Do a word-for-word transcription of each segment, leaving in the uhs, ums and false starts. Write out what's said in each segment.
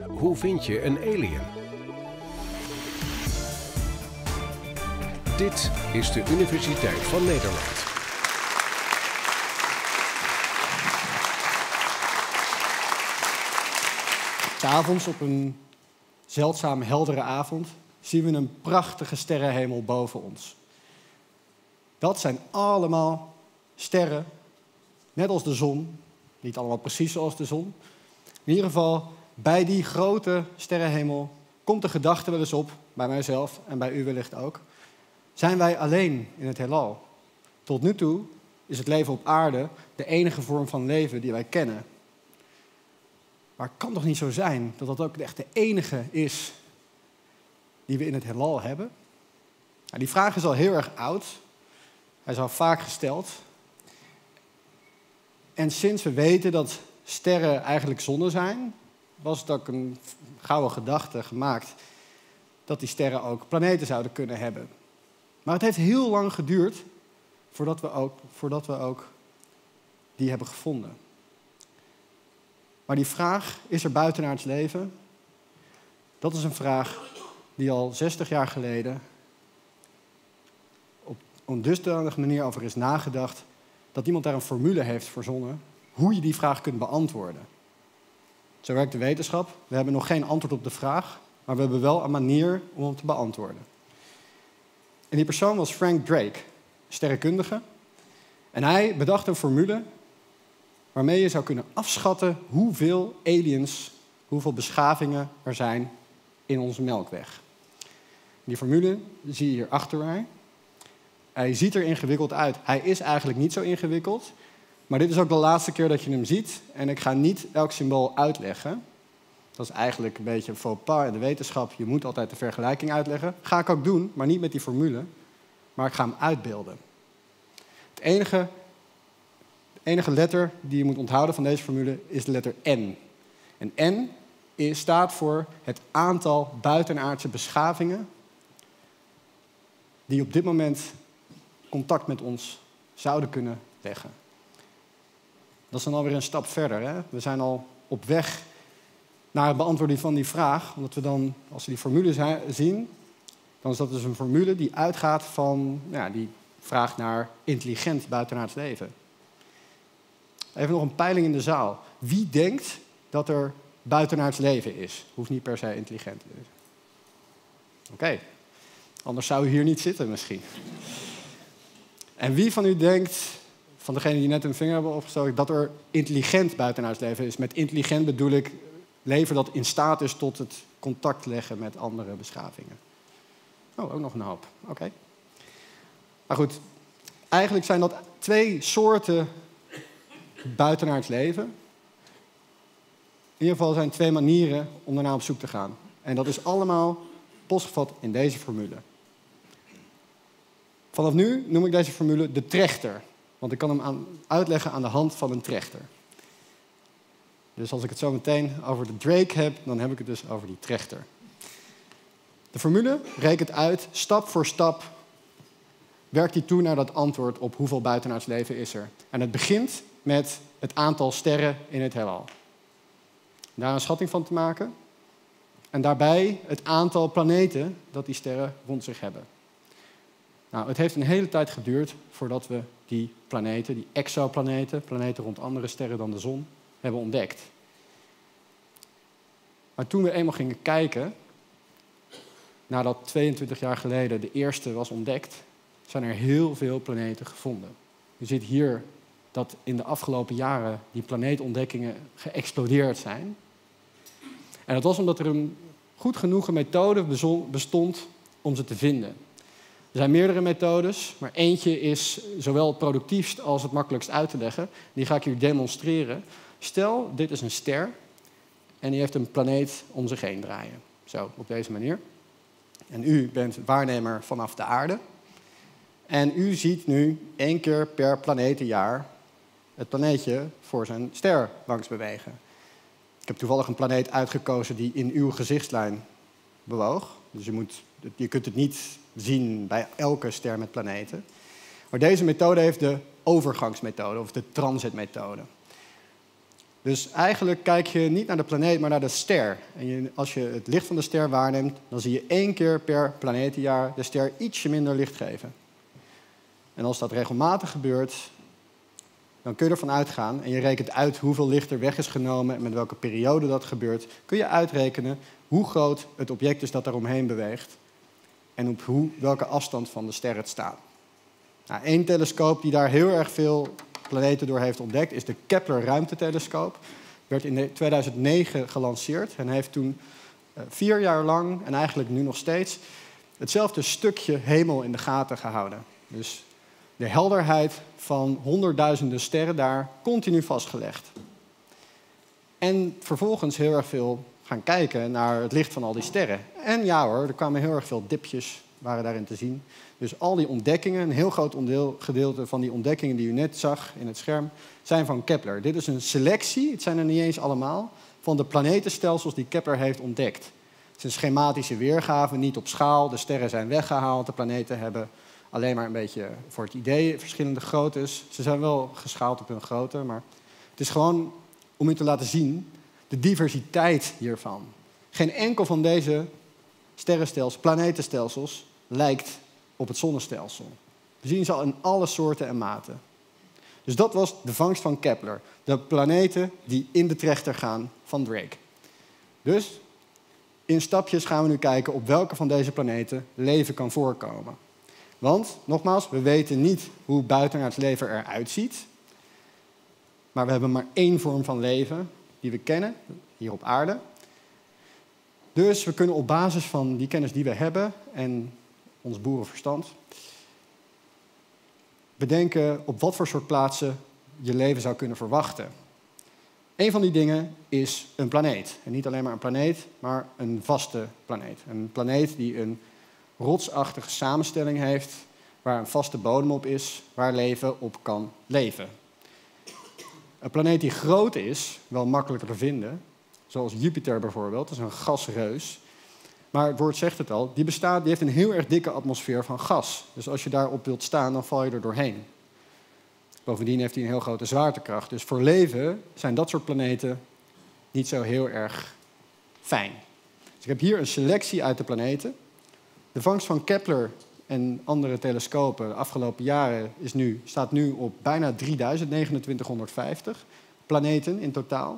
Hoe vind je een alien? Dit is de Universiteit van Nederland. 'S Avonds op een zeldzaam heldere avond zien we een prachtige sterrenhemel boven ons. Dat zijn allemaal sterren, net als de zon. Niet allemaal precies zoals de zon. In ieder geval, bij die grote sterrenhemel komt de gedachte wel eens op, bij mijzelf en bij u wellicht ook. Zijn wij alleen in het heelal? Tot nu toe is het leven op aarde de enige vorm van leven die wij kennen. Maar het kan toch niet zo zijn dat dat ook echt de enige is die we in het heelal hebben? Nou, die vraag is al heel erg oud. Hij is al vaak gesteld. En sinds we weten dat sterren eigenlijk zonnen zijn, was het ook een gouden gedachte gemaakt dat die sterren ook planeten zouden kunnen hebben. Maar het heeft heel lang geduurd voordat we ook, voordat we ook die hebben gevonden. Maar die vraag, is er buitenaards leven? Dat is een vraag die al zestig jaar geleden op een dusdanige manier over is nagedacht dat iemand daar een formule heeft verzonnen hoe je die vraag kunt beantwoorden. Zo werkt de wetenschap. We hebben nog geen antwoord op de vraag, maar we hebben wel een manier om hem te beantwoorden. En die persoon was Frank Drake, sterrenkundige. En hij bedacht een formule waarmee je zou kunnen afschatten hoeveel aliens, hoeveel beschavingen er zijn in onze Melkweg. Die formule zie je hier achter mij. Hij ziet er ingewikkeld uit. Hij is eigenlijk niet zo ingewikkeld. Maar dit is ook de laatste keer dat je hem ziet. En ik ga niet elk symbool uitleggen. Dat is eigenlijk een beetje een faux pas in de wetenschap. Je moet altijd de vergelijking uitleggen. Ga ik ook doen, maar niet met die formule. Maar ik ga hem uitbeelden. Het enige, de enige letter die je moet onthouden van deze formule is de letter N. En N is, staat voor het aantal buitenaardse beschavingen die op dit moment contact met ons zouden kunnen leggen. Dat is dan alweer een stap verder. Hè? We zijn al op weg naar het beantwoorden van die vraag. Omdat we dan, als we die formule zien, dan is dat dus een formule die uitgaat van, nou ja, die vraagt naar intelligent buitenaards leven. Even nog een peiling in de zaal. Wie denkt dat er buitenaards leven is? Hoeft niet per se intelligent te zijn. Oké, okay. Anders zou u hier niet zitten misschien. En wie van u denkt, van degenen die net een vinger hebben opgestoken, dat er intelligent buitenaards leven is? Met intelligent bedoel ik leven dat in staat is tot het contact leggen met andere beschavingen. Oh, ook nog een hoop. Oké. Okay. Maar goed, eigenlijk zijn dat twee soorten buitenaards leven. In ieder geval zijn twee manieren om daarna op zoek te gaan. En dat is allemaal postgevat in deze formule. Vanaf nu noem ik deze formule de trechter. Want ik kan hem aan, uitleggen aan de hand van een trechter. Dus als ik het zo meteen over de Drake heb, dan heb ik het dus over die trechter. De formule rekent uit, stap voor stap, werkt die toe naar dat antwoord op hoeveel buitenaards leven is er. En het begint met het aantal sterren in het heelal. Daar een schatting van te maken. En daarbij het aantal planeten dat die sterren rond zich hebben. Nou, het heeft een hele tijd geduurd voordat we die planeten, die exoplaneten, planeten rond andere sterren dan de zon, hebben ontdekt. Maar toen we eenmaal gingen kijken, nadat tweeëntwintig jaar geleden de eerste was ontdekt, zijn er heel veel planeten gevonden. Je ziet hier dat in de afgelopen jaren die planeetontdekkingen geëxplodeerd zijn. En dat was omdat er een goed genoeg methode bestond om ze te vinden. Er zijn meerdere methodes, maar eentje is zowel het productiefst als het makkelijkst uit te leggen. Die ga ik hier demonstreren. Stel, dit is een ster en die heeft een planeet om zich heen draaien. Zo, op deze manier. En u bent waarnemer vanaf de aarde. En u ziet nu één keer per planetenjaar het planeetje voor zijn ster langs bewegen. Ik heb toevallig een planeet uitgekozen die in uw gezichtslijn bewoog. Dus je, moet, je kunt het niet zien bij elke ster met planeten. Maar deze methode heeft de overgangsmethode of de transitmethode. Dus eigenlijk kijk je niet naar de planeet, maar naar de ster. En je, als je het licht van de ster waarneemt, dan zie je één keer per planetenjaar de ster ietsje minder licht geven. En als dat regelmatig gebeurt, dan kun je ervan uitgaan, en je rekent uit hoeveel licht er weg is genomen en met welke periode dat gebeurt, kun je uitrekenen hoe groot het object is dat daaromheen beweegt en op hoe, welke afstand van de ster het staat. Nou, één telescoop die daar heel erg veel planeten door heeft ontdekt is de Kepler ruimtetelescoop. Werd in tweeduizend negen gelanceerd en heeft toen uh, vier jaar lang, en eigenlijk nu nog steeds, hetzelfde stukje hemel in de gaten gehouden. Dus de helderheid van honderdduizenden sterren daar continu vastgelegd. En vervolgens heel erg veel gaan kijken naar het licht van al die sterren. En ja hoor, er kwamen heel erg veel dipjes, waren daarin te zien. Dus al die ontdekkingen, een heel groot ondeel, gedeelte van die ontdekkingen die u net zag in het scherm, zijn van Kepler. Dit is een selectie, het zijn er niet eens allemaal, van de planetenstelsels die Kepler heeft ontdekt. Het is een schematische weergave, niet op schaal. De sterren zijn weggehaald, de planeten hebben alleen maar een beetje voor het idee verschillende groottes. Ze zijn wel geschaald op hun grootte, maar het is gewoon om u te laten zien de diversiteit hiervan. Geen enkel van deze sterrenstelsels, planetenstelsels lijkt op het zonnestelsel. We zien ze al in alle soorten en maten. Dus dat was de vangst van Kepler. De planeten die in de trechter gaan van Drake. Dus in stapjes gaan we nu kijken op welke van deze planeten leven kan voorkomen. Want, nogmaals, we weten niet hoe buitenaards leven eruit ziet. Maar we hebben maar één vorm van leven die we kennen, hier op aarde. Dus we kunnen op basis van die kennis die we hebben en ons boerenverstand bedenken op wat voor soort plaatsen je leven zou kunnen verwachten. Een van die dingen is een planeet. En niet alleen maar een planeet, maar een vaste planeet. Een planeet die een rotsachtige samenstelling heeft, waar een vaste bodem op is, waar leven op kan leven. Een planeet die groot is, wel makkelijker te vinden, zoals Jupiter bijvoorbeeld, dat is een gasreus. Maar het woord zegt het al, die, bestaat, die heeft een heel erg dikke atmosfeer van gas. Dus als je daarop wilt staan, dan val je er doorheen. Bovendien heeft hij een heel grote zwaartekracht. Dus voor leven zijn dat soort planeten niet zo heel erg fijn. Dus ik heb hier een selectie uit de planeten. De vangst van Kepler en andere telescopen de afgelopen jaren is nu, staat nu op bijna drieduizend, negenentwintighonderdvijftig planeten in totaal.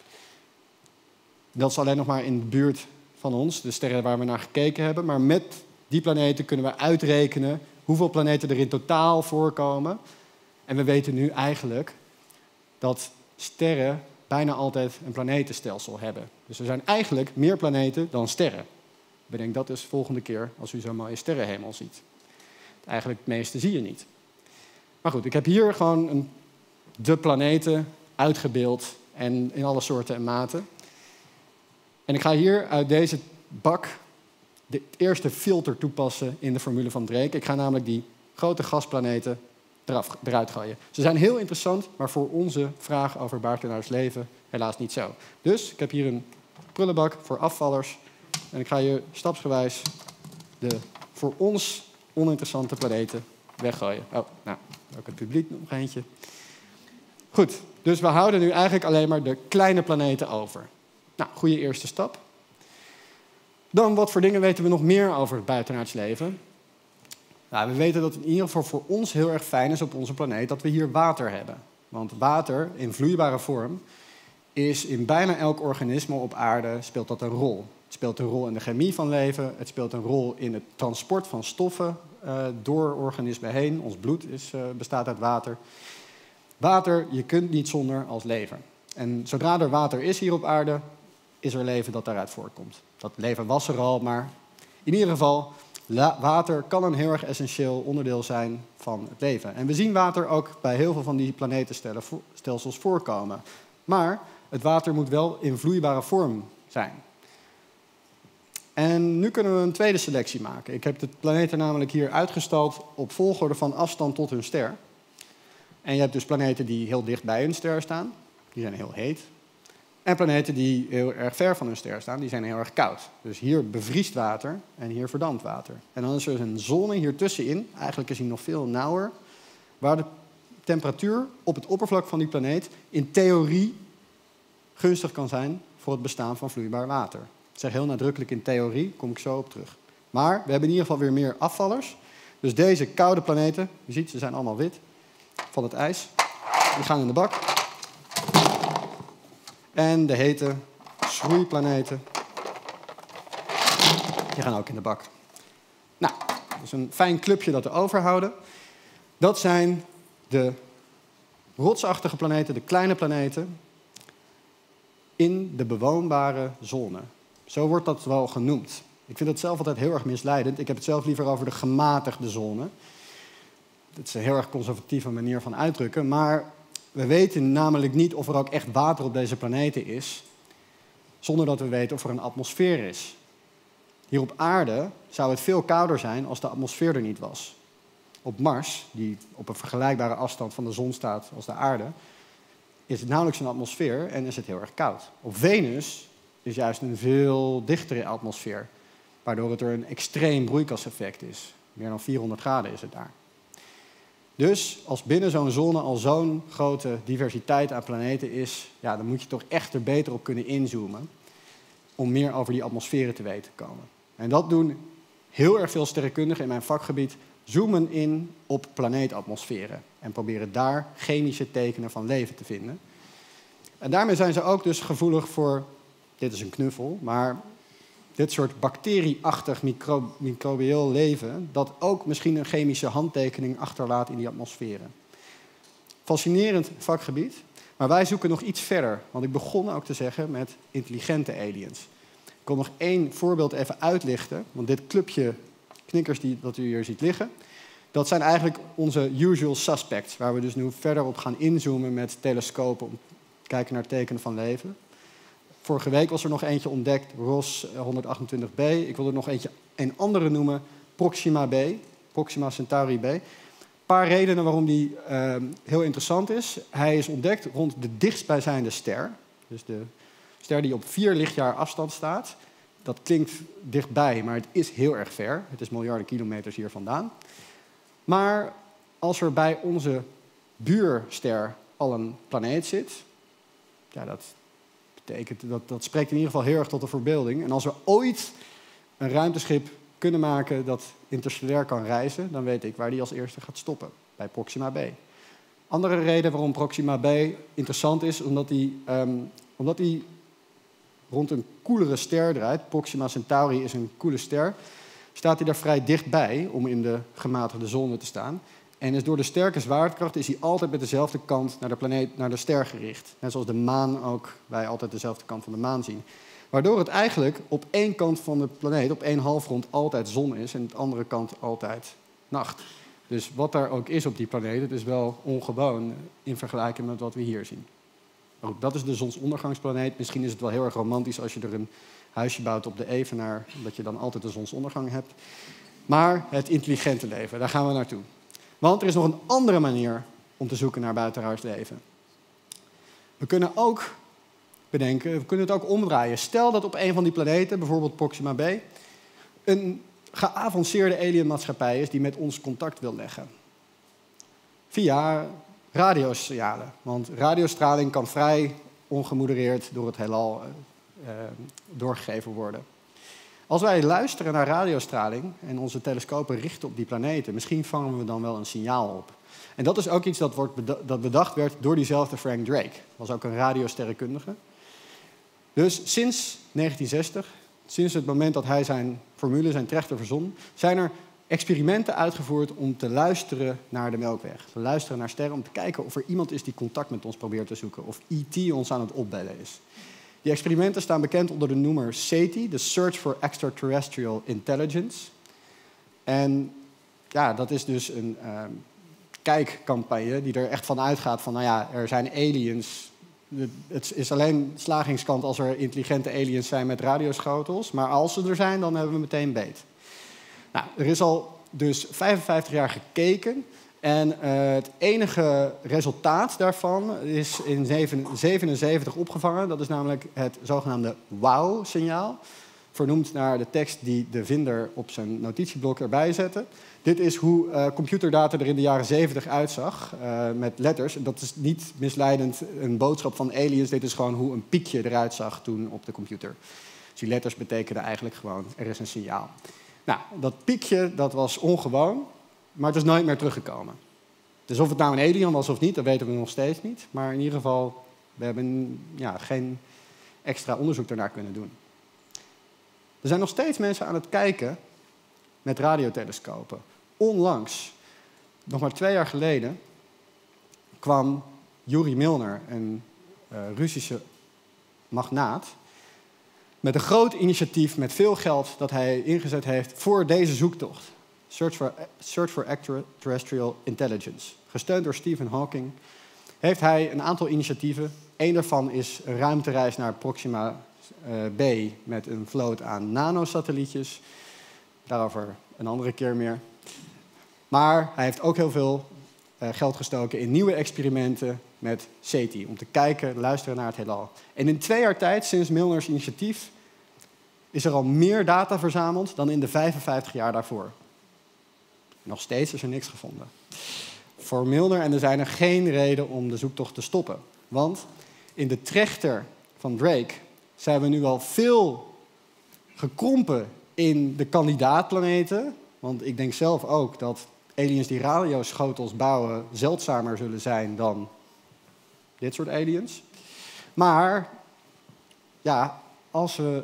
Dat is alleen nog maar in de buurt van ons, de sterren waar we naar gekeken hebben. Maar met die planeten kunnen we uitrekenen hoeveel planeten er in totaal voorkomen. En we weten nu eigenlijk dat sterren bijna altijd een planetenstelsel hebben. Dus er zijn eigenlijk meer planeten dan sterren. Bedenk dat dus volgende keer als u zo'n mooie sterrenhemel ziet. Eigenlijk het meeste zie je niet. Maar goed, ik heb hier gewoon een, de planeten uitgebeeld en in alle soorten en maten. En ik ga hier uit deze bak de eerste filter toepassen in de formule van Drake. Ik ga namelijk die grote gasplaneten eraf, eruit gooien. Ze zijn heel interessant, maar voor onze vraag over buitenaards leven helaas niet zo. Dus ik heb hier een prullenbak voor afvallers. En ik ga hier stapsgewijs de voor ons oninteressante planeten weggooien. Oh, nou, ook het publiek nog eentje. Goed, dus we houden nu eigenlijk alleen maar de kleine planeten over. Nou, goede eerste stap. Dan, wat voor dingen weten we nog meer over het buitenaards leven? Nou, we weten dat het in ieder geval voor ons heel erg fijn is op onze planeet dat we hier water hebben. Want water in vloeibare vorm is in bijna elk organisme op aarde speelt dat een rol. Het speelt een rol in de chemie van leven. Het speelt een rol in het transport van stoffen uh, door organismen heen. Ons bloed is, uh, bestaat uit water. Water, je kunt niet zonder als leven. En zodra er water is hier op aarde, is er leven dat daaruit voortkomt. Dat leven was er al, maar in ieder geval, water kan een heel erg essentieel onderdeel zijn van het leven. En we zien water ook bij heel veel van die planetenstelsels voorkomen. Maar het water moet wel in vloeibare vorm zijn. En nu kunnen we een tweede selectie maken. Ik heb de planeten namelijk hier uitgestald op volgorde van afstand tot hun ster. En je hebt dus planeten die heel dicht bij hun ster staan. Die zijn heel heet. En planeten die heel erg ver van hun ster staan, die zijn heel erg koud. Dus hier bevriest water en hier verdampt water. En dan is er een zone hier tussenin, eigenlijk is die nog veel nauwer, waar de temperatuur op het oppervlak van die planeet in theorie gunstig kan zijn voor het bestaan van vloeibaar water. Ik zeg heel nadrukkelijk in theorie, kom ik zo op terug. Maar we hebben in ieder geval weer meer afvallers. Dus deze koude planeten, je ziet ze zijn allemaal wit van het ijs, die gaan in de bak. En de hete schroeiplaneten, die gaan ook in de bak. Nou, dat is een fijn clubje dat we overhouden. Dat zijn de rotsachtige planeten, de kleine planeten, in de bewoonbare zone. Zo wordt dat wel genoemd. Ik vind het zelf altijd heel erg misleidend. Ik heb het zelf liever over de gematigde zone. Dat is een heel erg conservatieve manier van uitdrukken. Maar we weten namelijk niet of er ook echt water op deze planeten is, zonder dat we weten of er een atmosfeer is. Hier op aarde zou het veel kouder zijn als de atmosfeer er niet was. Op Mars, die op een vergelijkbare afstand van de zon staat als de aarde, is het nauwelijks een atmosfeer en is het heel erg koud. Op Venus is juist een veel dichtere atmosfeer, waardoor het er een extreem broeikaseffect is. Meer dan vierhonderd graden is het daar. Dus als binnen zo'n zone al zo'n grote diversiteit aan planeten is, ja, dan moet je toch echt er beter op kunnen inzoomen om meer over die atmosferen te weten te komen. En dat doen heel erg veel sterrenkundigen in mijn vakgebied, zoomen in op planeetatmosferen en proberen daar chemische tekenen van leven te vinden. En daarmee zijn ze ook dus gevoelig voor, dit is een knuffel, maar dit soort bacterieachtig micro, microbieel leven, dat ook misschien een chemische handtekening achterlaat in die atmosferen. Fascinerend vakgebied, maar wij zoeken nog iets verder. Want ik begon ook te zeggen met intelligente aliens. Ik wil nog één voorbeeld even uitlichten, want dit clubje knikkers die, dat u hier ziet liggen, dat zijn eigenlijk onze usual suspects, waar we dus nu verder op gaan inzoomen met telescopen om te kijken naar tekenen van leven. Vorige week was er nog eentje ontdekt, R O S honderdachtentwintig b. Ik wil er nog eentje, een andere noemen, Proxima b, Proxima Centauri b. Een paar redenen waarom die uh, heel interessant is. Hij is ontdekt rond de dichtstbijzijnde ster. Dus de ster die op vier lichtjaar afstand staat. Dat klinkt dichtbij, maar het is heel erg ver. Het is miljarden kilometers hier vandaan. Maar als er bij onze buurster al een planeet zit, ja, dat betekent, dat, dat spreekt in ieder geval heel erg tot de verbeelding. En als we ooit een ruimteschip kunnen maken dat interstellair kan reizen, dan weet ik waar die als eerste gaat stoppen, bij Proxima b. Andere reden waarom Proxima b interessant is, omdat die, um, omdat die rond een koelere ster draait. Proxima Centauri is een koele ster. Staat hij daar vrij dichtbij om in de gematigde zone te staan. En is door de sterke zwaartekracht is hij altijd met dezelfde kant naar de planeet, naar de ster gericht. Net zoals de maan ook, wij altijd dezelfde kant van de maan zien. Waardoor het eigenlijk op één kant van de planeet, op één halfrond, altijd zon is en aan de andere kant altijd nacht. Dus wat daar ook is op die planeet, het is wel ongewoon in vergelijking met wat we hier zien. Ook dat is de zonsondergangsplaneet. Misschien is het wel heel erg romantisch als je er een huisje bouwt op de Evenaar, dat je dan altijd de zonsondergang hebt. Maar het intelligente leven, daar gaan we naartoe. Want er is nog een andere manier om te zoeken naar buitenaards leven. We kunnen ook bedenken, we kunnen het ook omdraaien. Stel dat op een van die planeten, bijvoorbeeld Proxima b, een geavanceerde alienmaatschappij is die met ons contact wil leggen. Via radiosignalen. Want radiostraling kan vrij ongemodereerd door het heelal uh, doorgegeven worden. Als wij luisteren naar radiostraling en onze telescopen richten op die planeten, misschien vangen we dan wel een signaal op. En dat is ook iets dat, wordt beda- dat bedacht werd door diezelfde Frank Drake. Dat was ook een radiosterrenkundige. Dus sinds negentien zestig, sinds het moment dat hij zijn formule, zijn trechter verzon, zijn er experimenten uitgevoerd om te luisteren naar de Melkweg. Te luisteren naar sterren om te kijken of er iemand is die contact met ons probeert te zoeken. Of E T ons aan het opbellen is. Die experimenten staan bekend onder de noemer SETI, de Search for Extraterrestrial Intelligence. En ja, dat is dus een uh, kijkcampagne die er echt van uitgaat van, nou ja, er zijn aliens. Het is alleen slagingskant als er intelligente aliens zijn met radioschotels. Maar als ze er zijn, dan hebben we meteen beet. Nou, er is al dus vijfenvijftig jaar gekeken. En uh, het enige resultaat daarvan is in zevenenzeventig opgevangen. Dat is namelijk het zogenaamde WOW-signaal vernoemd naar de tekst die de vinder op zijn notitieblok erbij zette. Dit is hoe uh, computerdata er in de jaren zeventig uitzag, uh, met letters. En dat is niet misleidend een boodschap van aliens. Dit is gewoon hoe een piekje eruit zag toen op de computer. Dus die letters betekenen eigenlijk gewoon, er is een signaal. Nou, dat piekje, dat was ongewoon, maar het is nooit meer teruggekomen. Dus of het nou een alien was of niet, dat weten we nog steeds niet. Maar in ieder geval, we hebben ja, geen extra onderzoek daarnaar kunnen doen. Er zijn nog steeds mensen aan het kijken met radiotelescopen. Onlangs, nog maar twee jaar geleden, kwam Yuri Milner, een uh, Russische magnaat, met een groot initiatief met veel geld dat hij ingezet heeft voor deze zoektocht. Search for, Search for Extraterrestrial Intelligence. Gesteund door Stephen Hawking heeft hij een aantal initiatieven. Eén daarvan is een ruimtereis naar Proxima uh, B met een vloot aan nanosatellietjes. Daarover een andere keer meer. Maar hij heeft ook heel veel uh, geld gestoken in nieuwe experimenten met SETI. Om te kijken, luisteren naar het heelal. En in twee jaar tijd, sinds Milners initiatief, is er al meer data verzameld dan in de vijfenvijftig jaar daarvoor. Nog steeds is er niks gevonden. Voor Milner en er zijn er geen reden om de zoektocht te stoppen. Want in de trechter van Drake zijn we nu al veel gekrompen in de kandidaatplaneten. Want ik denk zelf ook dat aliens die radioschotels bouwen zeldzamer zullen zijn dan dit soort aliens. Maar ja, als we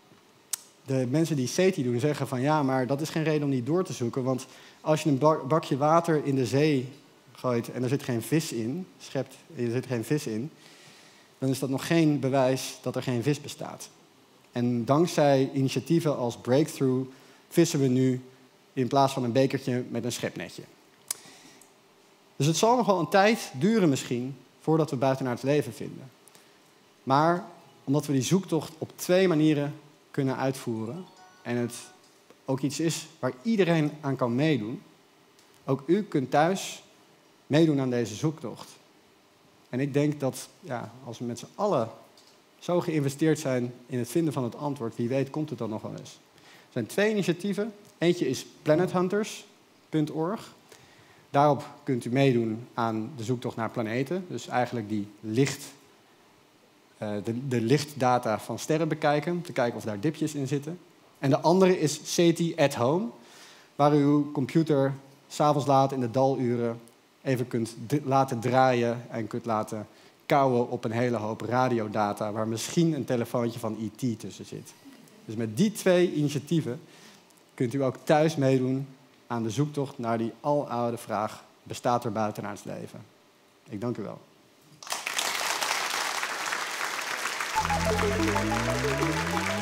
de mensen die SETI doen zeggen van ja, maar dat is geen reden om niet door te zoeken. Want als je een bakje water in de zee gooit en er zit geen vis in, schept en er zit geen vis in, dan is dat nog geen bewijs dat er geen vis bestaat. En dankzij initiatieven als Breakthrough vissen we nu in plaats van een bekertje met een schepnetje. Dus het zal nog wel een tijd duren misschien voordat we buiten naar het leven vinden. Maar omdat we die zoektocht op twee manieren kunnen uitvoeren en het ook iets is waar iedereen aan kan meedoen, ook u kunt thuis meedoen aan deze zoektocht. En ik denk dat ja, als we met z'n allen zo geïnvesteerd zijn in het vinden van het antwoord, wie weet komt het dan nog wel eens. Er zijn twee initiatieven. Eentje is planet hunters punt org. Daarop kunt u meedoen aan de zoektocht naar planeten. Dus eigenlijk die licht, uh, de, de lichtdata van sterren bekijken, om te kijken of daar dipjes in zitten. En de andere is SETI at Home, waar u uw computer 's avonds laat in de daluren even kunt laten draaien en kunt laten kauwen op een hele hoop radiodata, waar misschien een telefoontje van E T tussen zit. Dus met die twee initiatieven kunt u ook thuis meedoen aan de zoektocht naar die aloude vraag: bestaat er buitenaards leven? Ik dank u wel.